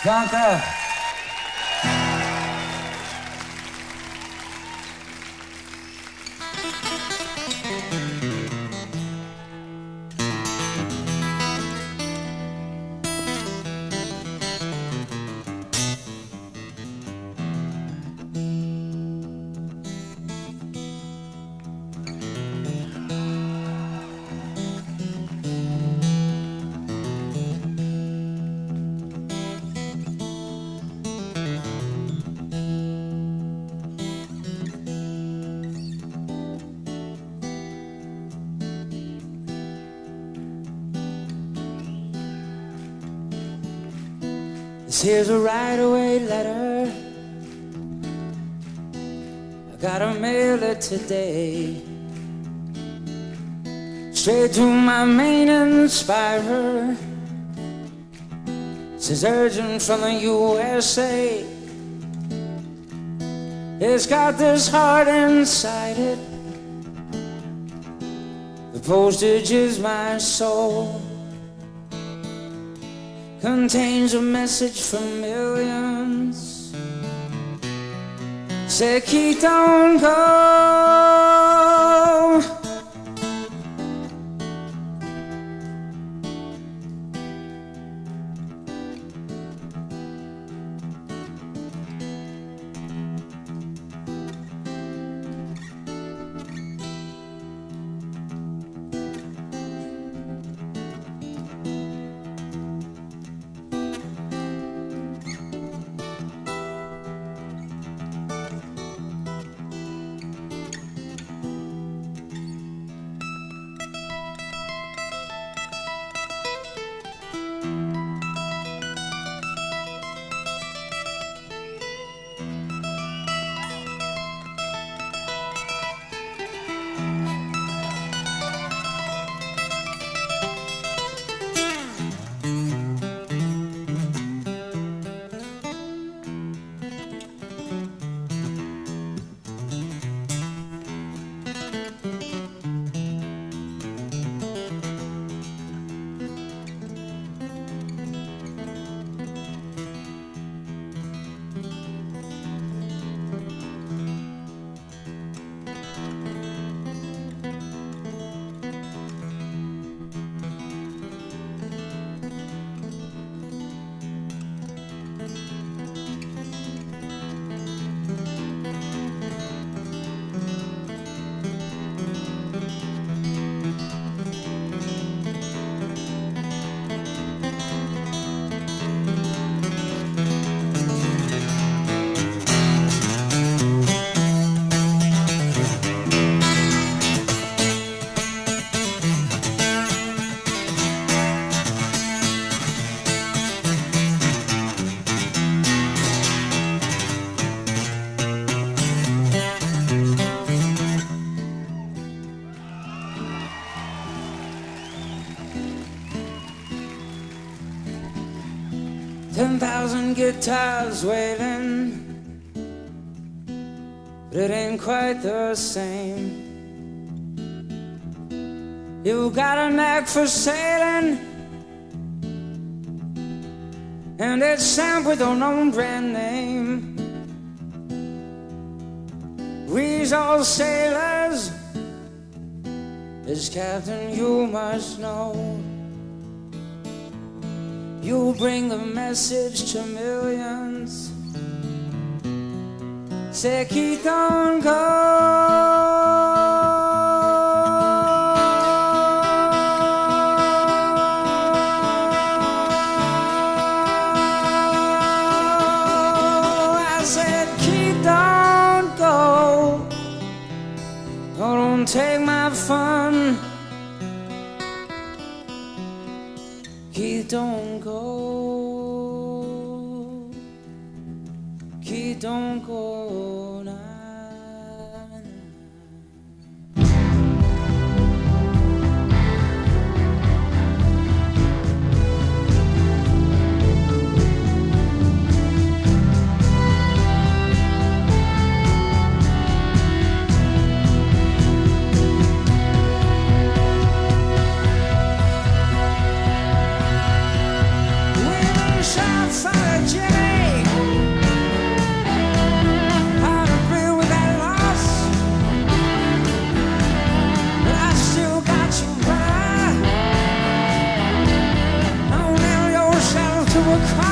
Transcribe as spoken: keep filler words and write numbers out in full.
Danke. Here's a right-away letter. I gotta mail it today, straight to my main inspirer. It says urgent from the U S A. It's got this heart inside it. The postage is my soul. Contains a message for millions. Say, Keith, don't go. Ten thousand guitars wailing, but it ain't quite the same. You've got a knack for sailing, and it's stamped with your own brand name. We's all sailors, as captain you must know. You bring a message to millions. Say, Keith, don't go. I said, Keith, don't go. Oh, don't take my fun. Keith, don't go. Keith, don't go now. shot for the Jimmy. Hard to deal with that loss, but I still got you, brother. Don't nail your shadow to a cross.